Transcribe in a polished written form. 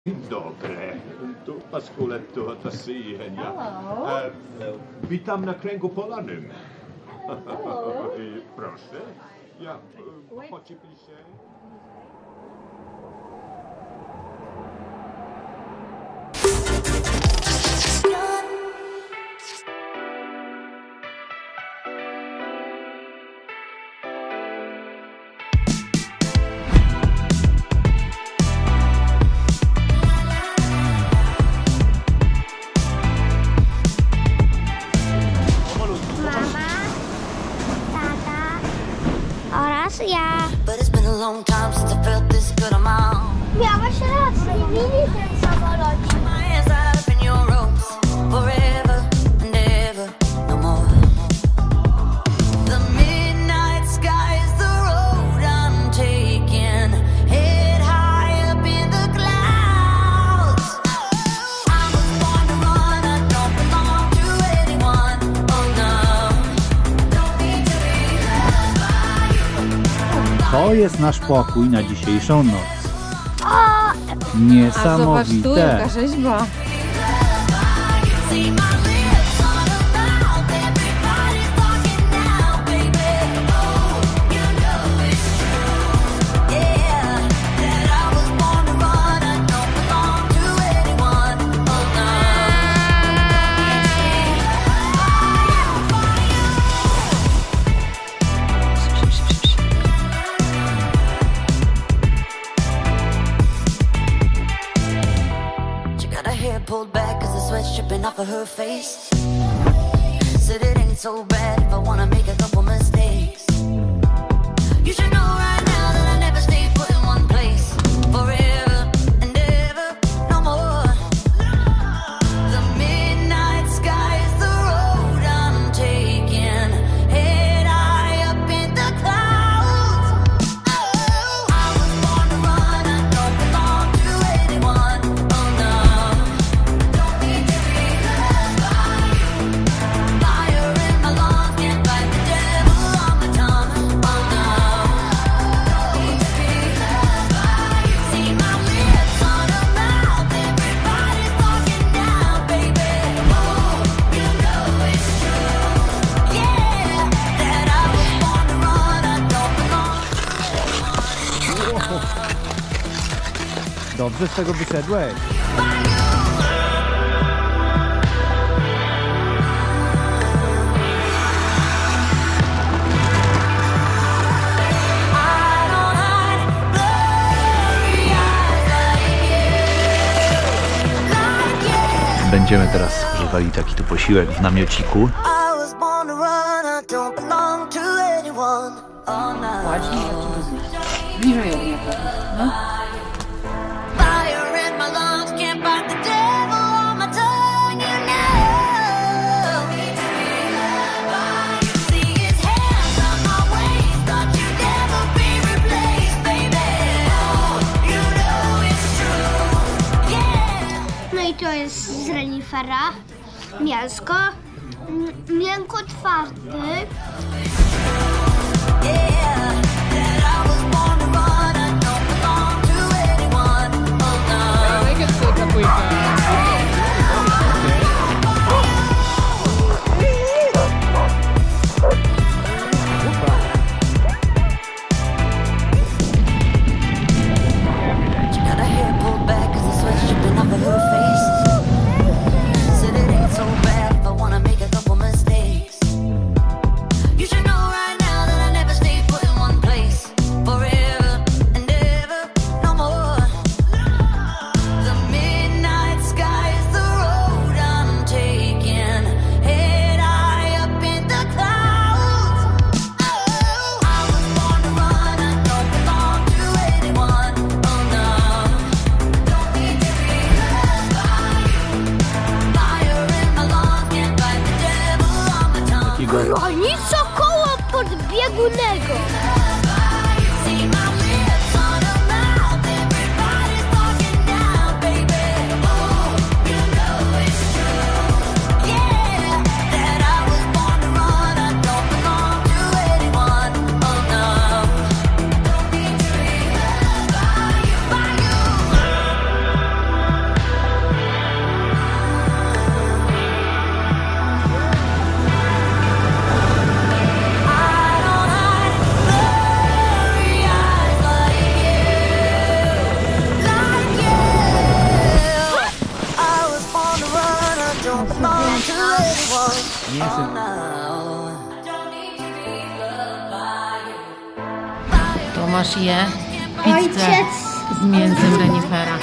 Dobre, tuppas kuule siihen ja witam na kręgu polanym. Proszę. Ja pociepi się. Ja. Miałaś rację, mini ten samolocik. To jest nasz pokój na dzisiejszą noc. Niesamowite. A zobacz tu, jaka rzeźba. Pulled back as the sweat's dripping off of her face. Said it ain't so bad if I wanna make a couple mistakes. You should know right now that I never stay put in one place forever and ever, no more. The midnight sky is the road I'm taking, head high up in the clouds. Oh, I was born to run, I don't belong to anyone. Oh no. Dobrze z tego wyszedłeś. Będziemy teraz spożywali taki tu posiłek w namiociku. Ładnie. Bliżej ją nie no. No i to jest z renifera. Mięsko. Miękko twardy. You should know right now that I never stay put in one place. Jezu. Tomasz je pizzę z mięsem renifera.